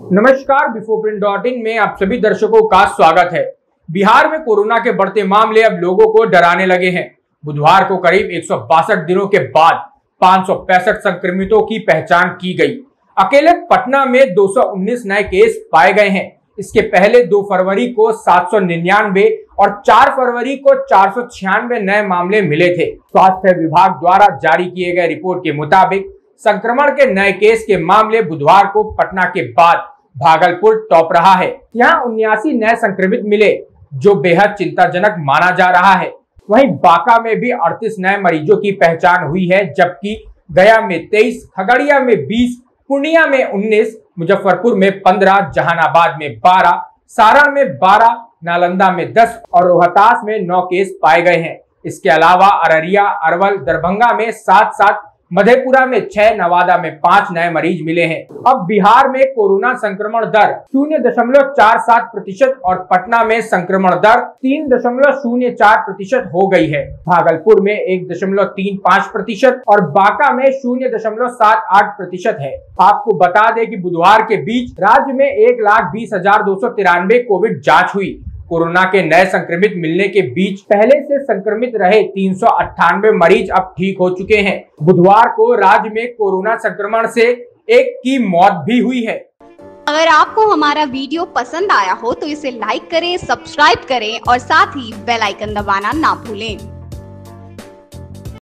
नमस्कार, बिफोरप्रिंट.इन में आप सभी दर्शकों का स्वागत है। बिहार में कोरोना के बढ़ते मामले अब लोगों को डराने लगे हैं। बुधवार को करीब 162 दिनों के बाद 565 संक्रमितों की पहचान की गई। अकेले पटना में 219 नए केस पाए गए हैं। इसके पहले 2 फरवरी को 799 और 4 फरवरी को 496 नए मामले मिले थे। स्वास्थ्य विभाग द्वारा जारी किए गए रिपोर्ट के मुताबिक संक्रमण के नए केस के मामले बुधवार को पटना के बाद भागलपुर टॉप रहा है। यहाँ 79 नए संक्रमित मिले, जो बेहद चिंताजनक माना जा रहा है। वहीं बांका में भी 38 नए मरीजों की पहचान हुई है, जबकि गया में 23, खगड़िया में 20, पूर्णिया में 19, मुजफ्फरपुर में 15, जहानाबाद में 12, सारण में 12, नालंदा में 10 और रोहतास में 9 केस पाए गए हैं। इसके अलावा अररिया, अरवल, दरभंगा में 7, मधेपुरा में 6, नवादा में 5 नए मरीज मिले हैं। अब बिहार में कोरोना संक्रमण दर 0.47% और पटना में संक्रमण दर 3.04% हो गई है। भागलपुर में 1.35% और बांका में 0.78% है। आपको बता दें कि बुधवार के बीच राज्य में 1,20,293 कोविड जांच हुई। कोरोना के नए संक्रमित मिलने के बीच पहले से संक्रमित रहे 398 मरीज अब ठीक हो चुके हैं। बुधवार को राज्य में कोरोना संक्रमण से एक की मौत भी हुई है। अगर आपको हमारा वीडियो पसंद आया हो तो इसे लाइक करें, सब्सक्राइब करें और साथ ही बेल आइकन दबाना ना भूलें।